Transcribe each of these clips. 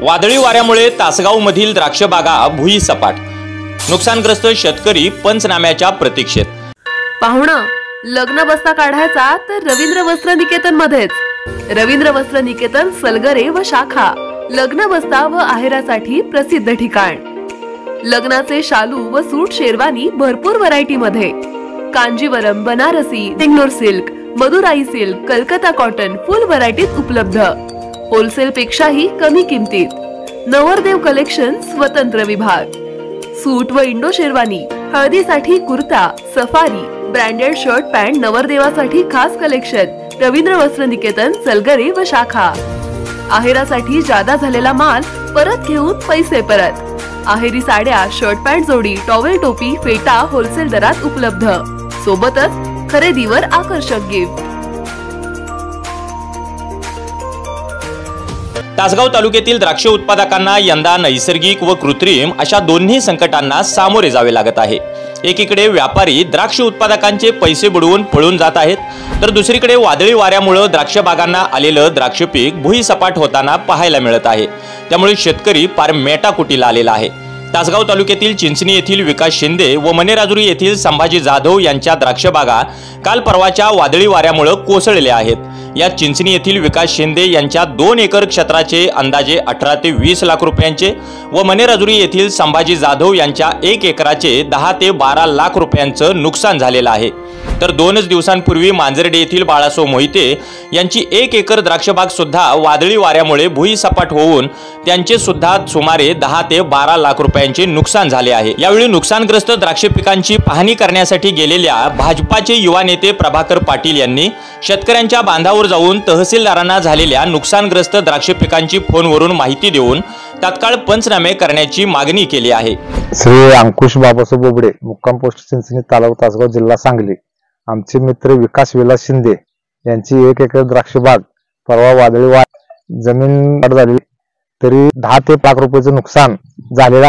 वादळी वाऱ्यामुळे तासगावमधील द्राक्ष बागा भुईसपाट, नुकसानग्रस्त शेतकरी पंचनाम्याच्या प्रतीक्षेत। पाहुणं, लग्न बस्ता काढायचा तर रवींद्र वस्त्र निकेतन मध्येच। रवींद्र वस्त्र निकेतन सलगरे व शाखा लग्न बस्ता व आहेरासाठी प्रसिद्ध ठिकाण। लग्नाचे शालू व सूट शेरवानी भरपूर व्हरायटी मध्ये, Kanjivaram, Banarasi, Bangalore silk, Madurai silk, Calcutta cotton full व्हरायटीत उपलब्ध। होलसेल पेक्षाही कमी किमतीत। नवरदेव कलेक्शन स्वतंत्र विभाग, सूट व इंडो शेरवानी, हळदीसाठी kurta, safari, branded shirt pant नवरदेवासाठी खास कलेक्शन। रवींद्र वस्त्र निकेतन सलगरे व शाखा। आहेरासाठी जादा झालेला माल परत घेऊन पैसे परत। आहेरी साड्या, शर्ट पॅन्ट जोडी, टॉवेल टोपी, फेटा होलसेल दरात उपलब्ध। सोबतच खरेदीवर आकर्षक गिफ्ट। तासगाव तालुक्यातील द्राक्ष उत्पादकांना यंदा नैसर्गिक व कृत्रिम अशा दोन्ही संकटांना सामोरे जावे लागत आहे। एकीकडे व्यापारी द्राक्ष उत्पादकांचे पैसे बुडवून पळून जात आहेत, तर दुसरीकडे वादळी वाऱ्यामुळे द्राक्ष बागांना आलेलं द्राक्ष पीक भुईसपाट होताना पाहायला मिळत आहे। त्यामुळे शेतकरी पार मेटाकुटीला आलेला आहे। तासगाव तालुक्यातील चिंचणी येथील विकास शिंदे व मनेराजुरी येथील संभाजी जाधव यांच्या द्राक्ष बागा काल परवाच्या वादळी वाऱ्यामुळे कोसळल्या आहेत। या चिंचणी येथील विकास शिंदे यांच्या 2 एकर क्षेत्राचे अंदाजे 18 ते 20 लाख रुपयांचे व मनेराजुरी येथील संभाजी जाधव यांच्या 1 एकराचे 10 ते 12 लाख रुपयांचं नुकसान झालेलं आहे। तर 2 दिवसांपूर्वी मांजर्डे येथील बाळासो मोहिते यांची 1 एकर द्राक्षबाग सुद्धा वादळी वाऱ्यामुळे भुईसपाट होऊन त्यांचे सुद्धा सुमारे 10 ते 12 लाख रुपयांचे नुकसान झाले आहे। यावेळी नुकसानग्रस्त द्राक्ष पिकांची पाहणी करण्यासाठी गेलेल्या भाजपाचे युवा नेते प्रभाकर पाटील यांनी शेतकऱ्यांच्या बांधावर जाऊन तहसीलदारांना झालेल्या नुकसानग्रस्त द्राक्ष पिकांची फोनवरून माहिती देऊन तात्काळ पंचनामे करण्याची मागणी केली आहे। श्री अंकुश बाबासो बोबडे, मुक्काम पोस्ट चिंचणी, तालुका तासगाव, जिल्हा सांगली। आमचे मित्र विकास विलास शिंदे यांची 1 एकर द्राक्ष बाग परवा वादळी वार जमीन झाली, तरी 10 ते 5 लाख रुपयाचं नुकसान झालेलं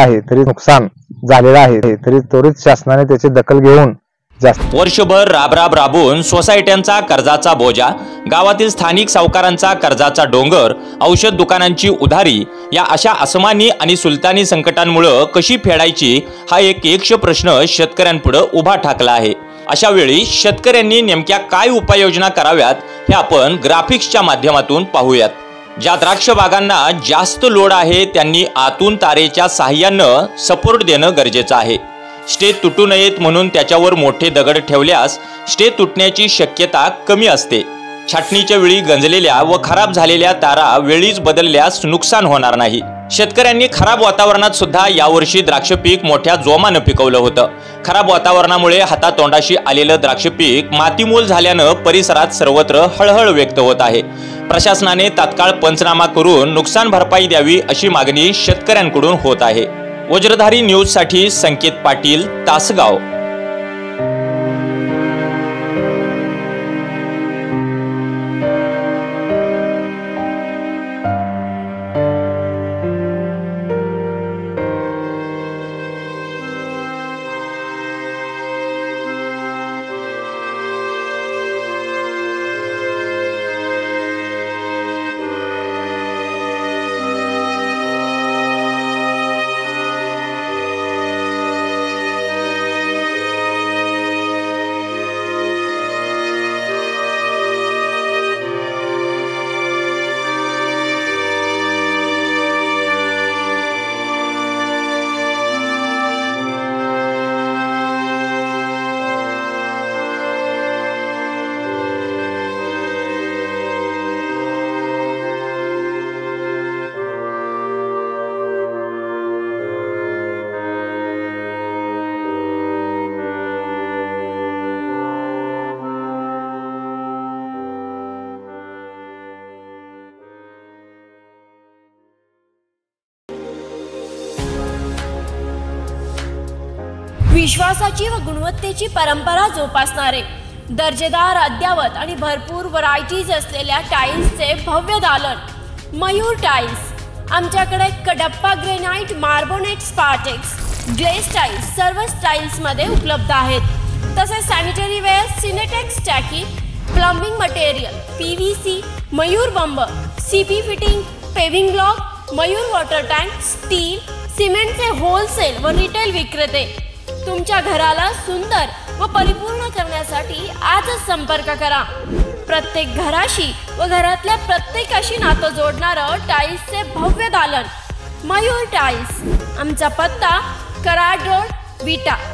आहे। तरी त्वरित शासनाने त्याची दखल घेऊन वर्षभर राबून सोसायट्यांचा कर्जाचा बोजा, गावातील स्थानिक सावकारांचा कर्जाचा डोंगर, औषध दुकानांची उधारी या अशा अस्मानी आणि सुलतानी संकटांमुळे कशी फेडायची हा एक प्रश्न शेतकऱ्यांपुढे उभा ठाकला आहे। अशा वेळी शेतकऱ्यांनी नेमक्या काय उपाययोजना कराव्यात हे आपण ग्राफिक्सच्या माध्यमातून पाहूयात। ज्या द्राक्ष बागांना जास्त लोड आहे त्यांनी आतून तारेच्या सहाय्याने सपोर्ट देणं गरजेचं आहे। स्टे तुटू नयेत म्हणून त्याच्यावर मोठे दगड ठेवल्यास स्टे तुटण्याची शक्यता कमी असते। छाटणीच्या वेळी गंजलेल्या व खराब झालेल्या तारा वेळीच बदलल्यास नुकसान होणार नाही। शेतकऱ्यांनी खराब वातावरणात सुद्धा यावर्षी द्राक्ष पीक मोठ्या जोमानं पिकवलं होतं। खराब वातावरणामुळे हातातोंडाशी आलेलं द्राक्ष पीक मातीमोल झाल्यानं परिसरात सर्वत्र हळहळ व्यक्त होत आहे। प्रशासनाने तात्काळ पंचनामा करून नुकसान भरपाई द्यावी अशी मागणी शेतकऱ्यांकडून होत आहे। वज्रधारी न्यूज साठी संकेत पाटील, तासगाव। विश्वासाची व गुणवत्तेची परंपरा जोपासणारे, दर्जेदार, अद्यावत आणि भरपूर व्हरायटीज असलेल्या टाइल्सचे भव्य दालन मयूर टाइल्स। आमच्याकडे Kadappa granite, marbonite, Spartex, glaze tiles सर्व स्टाइल्समध्ये उपलब्ध आहेत। तसेच सॅनिटरी वेअर, सिनेटेक्स टाकी, प्लंबिंग मटेरियल, PVC, मयूर बंब, CP fitting, paving block, Mayur water tank, steel, सिमेंटचे होलसेल व रिटेल विक्रेते। तुमच्या घराला सुंदर व परिपूर्ण करण्यासाठी आजच संपर्क करा। प्रत्येक घराशी व घरातल्या प्रत्येकाशी नातं जोडणारं टाईल्सचे भव्य दालन मयूर टाईल्स। आमचा पत्ता कराड रोड, विटा।